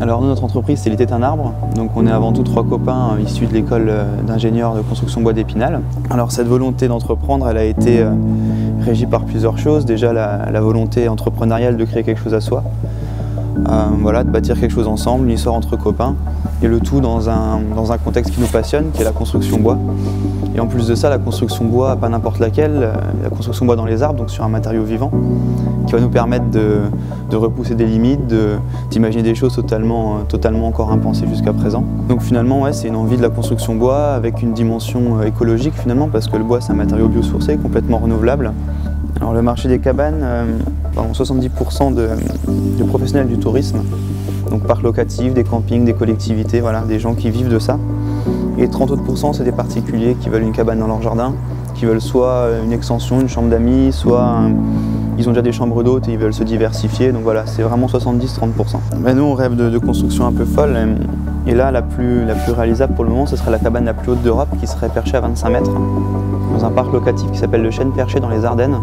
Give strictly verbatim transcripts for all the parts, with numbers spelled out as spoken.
Alors nous, notre entreprise, c'est l'Était un arbre. Donc on est avant tout trois copains euh, issus de l'école euh, d'ingénieurs de construction bois d'Épinal. Alors cette volonté d'entreprendre, elle a été euh, régie par plusieurs choses. Déjà la, la volonté entrepreneuriale de créer quelque chose à soi. Euh, voilà, de bâtir quelque chose ensemble, une histoire entre copains. Et le tout dans un, dans un contexte qui nous passionne, qui est la construction bois. Et en plus de ça, la construction bois, pas n'importe laquelle, la construction bois dans les arbres, donc sur un matériau vivant, qui va nous permettre de, de repousser des limites, d'imaginer des choses totalement, totalement encore impensées jusqu'à présent. Donc finalement, ouais, c'est une envie de la construction bois avec une dimension écologique finalement, parce que le bois c'est un matériau biosourcé, complètement renouvelable. Alors le marché des cabanes, euh, soixante-dix pour cent de, de professionnels du tourisme, donc parcs locatifs, des campings, des collectivités, voilà, des gens qui vivent de ça. Et trente autres pour cent c'est des particuliers qui veulent une cabane dans leur jardin, qui veulent soit une extension, une chambre d'amis, soit un, ils ont déjà des chambres d'hôtes et ils veulent se diversifier. Donc voilà, c'est vraiment soixante-dix à trente pour cent. Mais nous on rêve de, de construction un peu folle. Et là la plus, la plus réalisable pour le moment, ce serait la cabane la plus haute d'Europe qui serait perchée à vingt-cinq mètres dans un parc locatif qui s'appelle le Chêne Perché dans les Ardennes.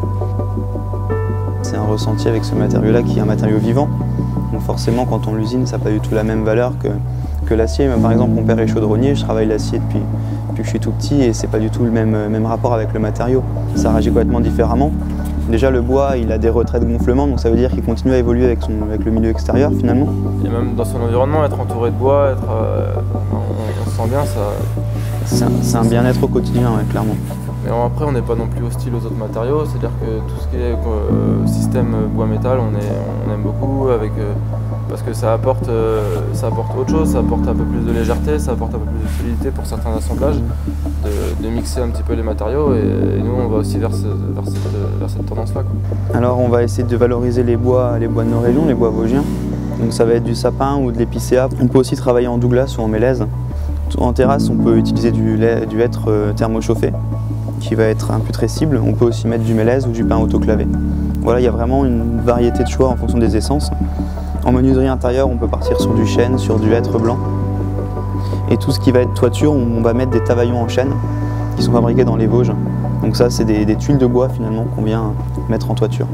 C'est un ressenti avec ce matériau-là qui est un matériau vivant. Donc forcément quand on l'usine, ça n'a pas du tout la même valeur que, que l'acier. Par exemple, mon père est chaudronnier, je travaille l'acier depuis, depuis que je suis tout petit et c'est pas du tout le même, même rapport avec le matériau. Ça réagit complètement différemment. Déjà le bois, il a des retraits de gonflement, donc ça veut dire qu'il continue à évoluer avec, son, avec le milieu extérieur finalement. Et même dans son environnement, être entouré de bois, être, euh, on, on se sent bien, ça... C'est un, un bien-être au quotidien, ouais, clairement. Mais après, on n'est pas non plus hostile aux autres matériaux, c'est-à-dire que tout ce qui est euh, système bois-métal, on, on aime beaucoup, avec, euh, parce que ça apporte, euh, ça apporte autre chose, ça apporte un peu plus de légèreté, ça apporte un peu plus de solidité pour certains assemblages, de, de mixer un petit peu les matériaux, et, et nous on va aussi vers, ce, vers cette, vers cette tendance-là. Alors on va essayer de valoriser les bois, les bois de nos régions, les bois vosgiens. Donc ça va être du sapin ou de l'épicéa. On peut aussi travailler en douglas ou en mélèze. En terrasse, on peut utiliser du, lait, du hêtre thermochauffé, qui va être imputrescible. On peut aussi mettre du mélèze ou du pin autoclavé. Voilà, il y a vraiment une variété de choix en fonction des essences. En menuiserie intérieure, on peut partir sur du chêne, sur du hêtre blanc. Et tout ce qui va être toiture, on va mettre des tavaillons en chêne qui sont fabriqués dans les Vosges. Donc ça, c'est des, des tuiles de bois finalement qu'on vient mettre en toiture.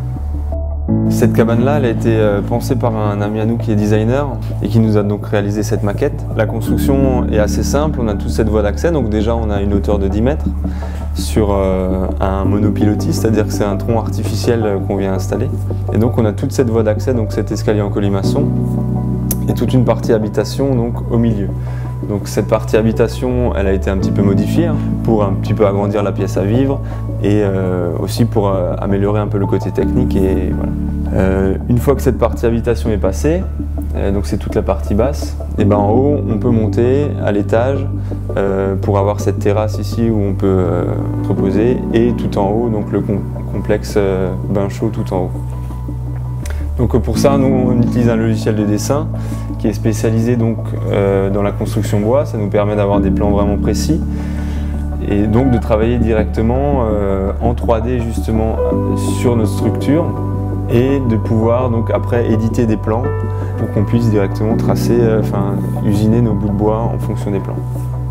Cette cabane-là, elle a été pensée par un ami à nous qui est designer et qui nous a donc réalisé cette maquette. La construction est assez simple, on a toute cette voie d'accès, donc déjà on a une hauteur de dix mètres sur euh, un monopilotis, c'est-à-dire que c'est un tronc artificiel qu'on vient installer. Et donc on a toute cette voie d'accès, donc cet escalier en colimaçon, et toute une partie habitation donc au milieu. Donc cette partie habitation, elle a été un petit peu modifiée hein, pour un petit peu agrandir la pièce à vivre et euh, aussi pour euh, améliorer un peu le côté technique. Et voilà. Euh, une fois que cette partie habitation est passée, euh, donc c'est toute la partie basse, et ben en haut on peut monter à l'étage euh, pour avoir cette terrasse ici où on peut euh, se reposer, et tout en haut donc le com complexe euh, bain chaud tout en haut. Donc pour ça, nous on utilise un logiciel de dessin qui est spécialisé donc euh, dans la construction bois. Ça nous permet d'avoir des plans vraiment précis et donc de travailler directement euh, en trois D justement sur notre structure et de pouvoir donc après éditer des plans pour qu'on puisse directement tracer, euh, enfin usiner nos bouts de bois en fonction des plans.